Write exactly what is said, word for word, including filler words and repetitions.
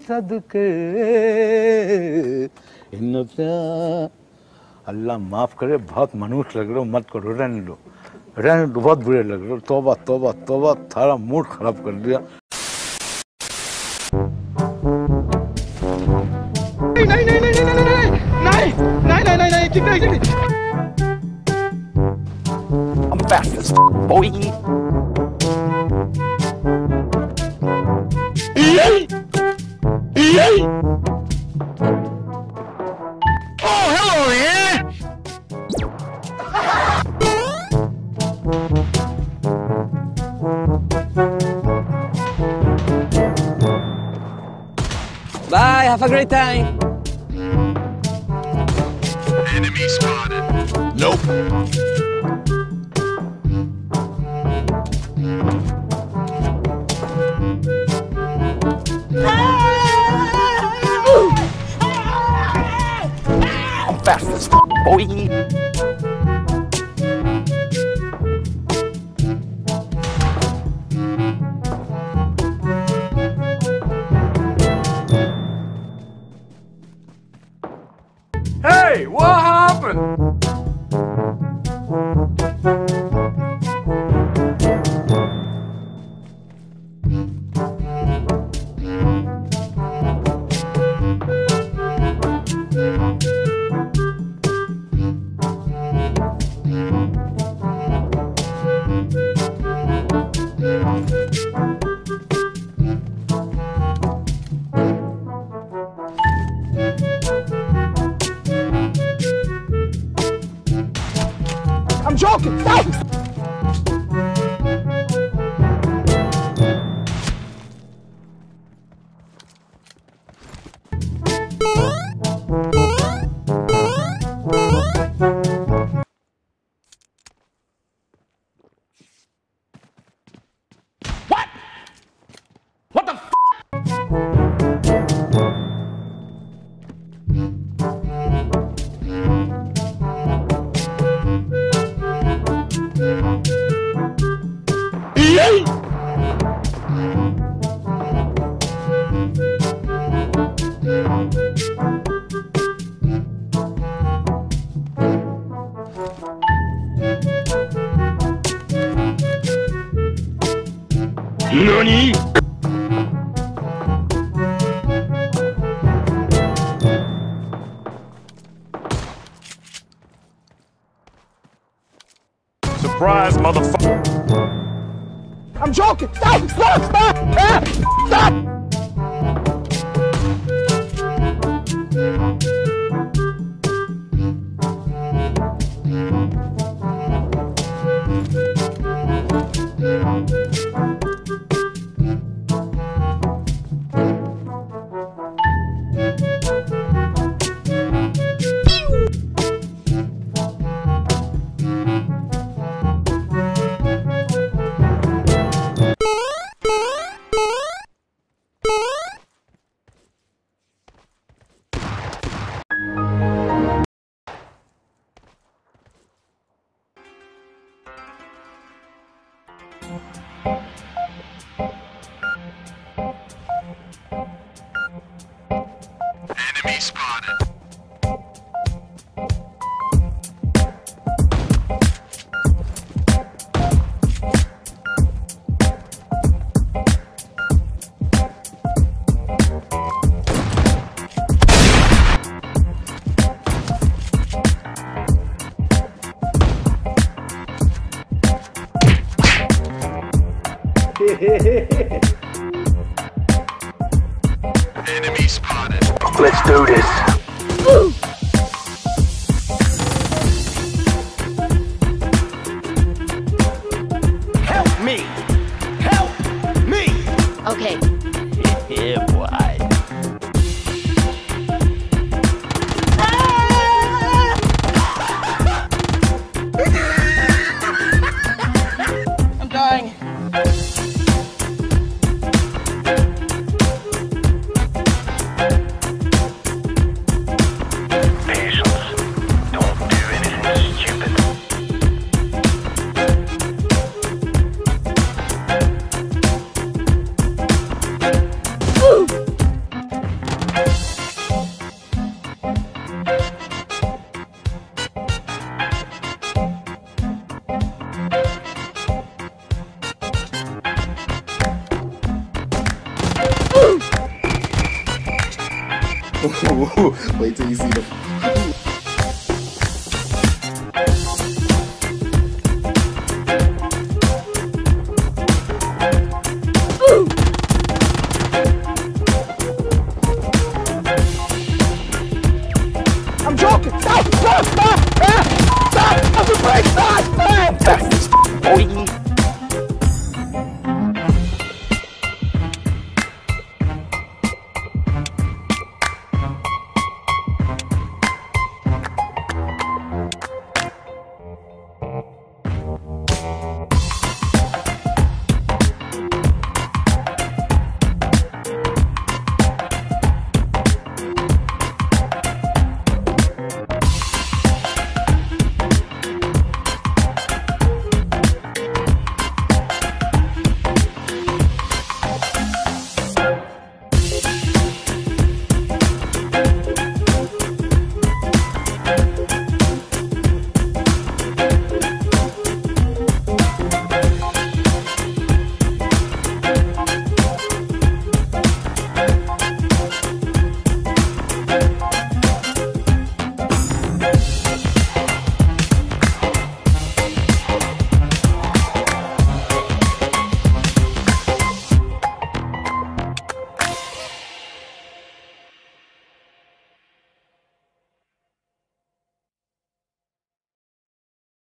सदके इन प्यार। अल्लाह माफ़ करे, बहुत मनुष्य लग रहे हो, मत करो, रहने दो, रहने दो, बहुत बुरे लग रहे हो। तौबा तौबा तौबा, थारा मूड खराब कर दिया। नहीं नहीं नहीं नहीं नहीं नहीं नहीं नहीं नहीं नहीं नहीं नहीं नहीं I'm fastest, boy. Oh, hello there. Bye, have a great time. Enemy spotted. Nope. I'm fastest, boy. Hey, what happened? I'm joking! Stop! What? What the f? NANI?! Surprise, motherfucker! I'm joking! Stop! Stop! Stop! Ah! Stop! Enemy spotted. Enemy spotted. Let's do this. Woo! Help me! Help me! Okay. Yeah, boy. I'm dying. Wait till you see the